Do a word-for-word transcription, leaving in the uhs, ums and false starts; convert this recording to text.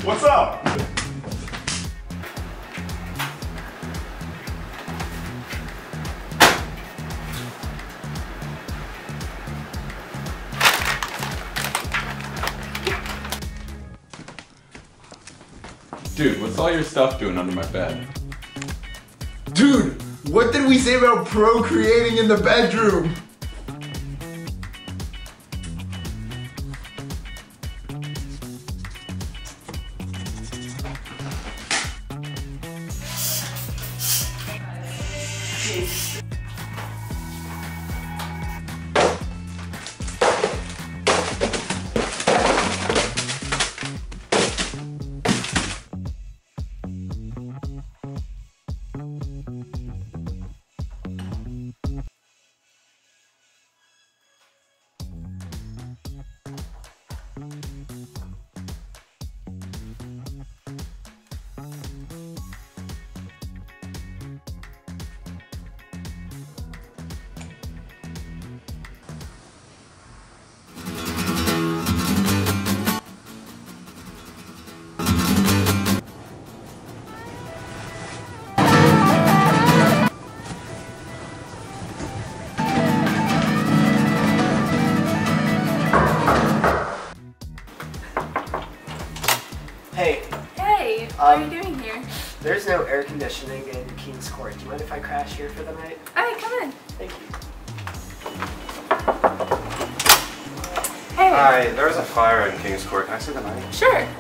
What's up? Dude, what's all your stuff doing under my bed? Dude, what did we say about procreating in the bedroom? Hey. Hey, what Um, are you doing here? There's no air conditioning in King's Court. Do you mind if I crash here for the night? Alright, come in. Thank you. Hey. Hi, there was a fire in King's Court. Can I see the night? Sure.